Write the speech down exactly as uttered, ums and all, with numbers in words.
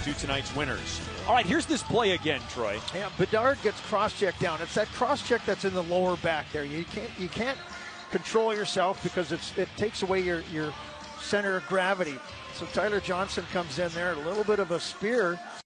to tonight's winners. All right, here's this play again, Troy. Yeah, Bedard gets cross-check down. It's that cross-check that's in the lower back there. You can't you can't control yourself because it's it takes away your, your center of gravity. So Tyler Johnson comes in there, a little bit of a spear.